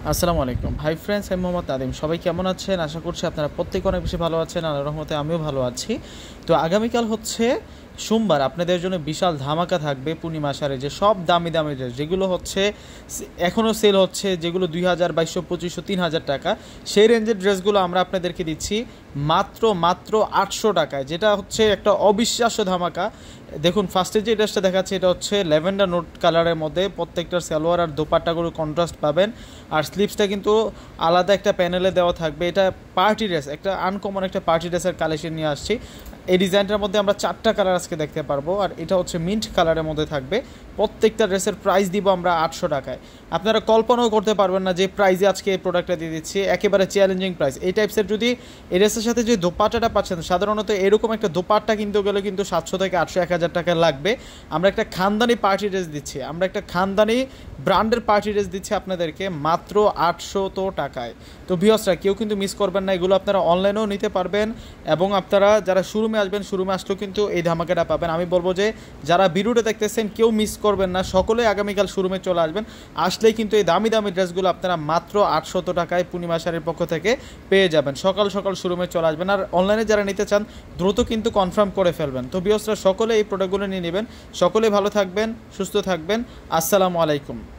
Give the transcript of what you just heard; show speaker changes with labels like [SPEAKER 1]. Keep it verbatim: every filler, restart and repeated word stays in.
[SPEAKER 1] আসসালামু আলাইকুম hi friends, আমি মোহাম্মদ নাদিম। সবাই কেমন আছেন? আশা করছি আপনারা প্রত্যেকে অনেক বেশি ভালো আছেন। আল্লাহর রহমতে আমিও ভালো আছি। তো আগামীকাল হচ্ছে সোমবার, আপনাদের জন্য বিশাল ধামাকা থাকবে পূর্ণিমা সারে, যে সব দামি দামি ড্রেস যেগুলো হচ্ছে এখনও সেল হচ্ছে, যেগুলো দুই হাজার বাইশশো পঁচিশশো তিন হাজার টাকা, সেই রেঞ্জের ড্রেসগুলো আমরা আপনাদেরকে দিচ্ছি মাত্র মাত্র আটশো টাকায়, যেটা হচ্ছে একটা অবিশ্বাস্য ধামাকা। দেখুন, ফার্স্টে যে ড্রেসটা দেখাচ্ছে এটা হচ্ছে ল্যাভেন্ডার নোট কালারের মধ্যে, প্রত্যেকটার সালোয়ার আর দোপাট্টাগুলো কন্ট্রাস্ট পাবেন, আর স্লিভসটা কিন্তু আলাদা একটা প্যানেলে দেওয়া থাকবে। এটা পার্টি ড্রেস, একটা আনকমন একটা পার্টি ড্রেসের কালেকশন নিয়ে আসছি। এই ডিজাইনটার মধ্যে আমরা চারটা কালার আজকে দেখতে পারবো, আর এটা হচ্ছে মিন্ট কালারের মধ্যে থাকবে। প্রত্যেকটা ড্রেসের প্রাইস দিব আমরা আটশো টাকায়। আপনারা কল্পনাও করতে পারবেন না যে প্রাইসে আজকে এই প্রোডাক্টটা দিয়ে দিচ্ছি, একেবারে চ্যালেঞ্জিং প্রাইস। এই টাইপসের যদি এই ড্রেসের সাথে যে দোপাট্টাটা পাচ্ছেন, সাধারণত এরকম একটা দোপাট্টা কিনতে গেলে কিন্তু সাতশো থেকে আটশো এক হাজার টাকা লাগবে। আমরা একটা খানদানি পার্টি ড্রেস দিচ্ছি, আমরা একটা খানদানি ব্র্যান্ডের পার্টি ড্রেস দিচ্ছি আপনাদেরকে মাত্র আটশো তো টাকায়। তো ভিউয়ার্সরা কেউ কিন্তু মিস করবেন না, এগুলো আপনারা অনলাইনেও নিতে পারবেন, এবং আপনারা যারা শোরুমে আসবেন, শোরুমে আসলেও কিন্তু এই ধামাকাটা পাবেন। আমি বলবো যে যারা ভিডিওটা দেখতেছেন কেউ মিস করবেন না, সকলে আগামীকাল শোরুমে চলে আসবেন। আসলেই কিন্তু এই দামি দামি ড্রেসগুলো আপনারা মাত্র আটশত টাকায় পূর্ণিমা শাড়ির পক্ষ থেকে পেয়ে যাবেন। সকাল সকাল শোরুমে চলে আসবেন, আর অনলাইনে যারা নিতে চান দ্রুত কিন্তু কনফার্ম করে ফেলবেন। তো ভিউয়ার্সরা সকলে এই প্রোডাক্টগুলো নিয়ে নেবেন। সকলে ভালো থাকবেন, সুস্থ থাকবেন। আসসালামু আলাইকুম।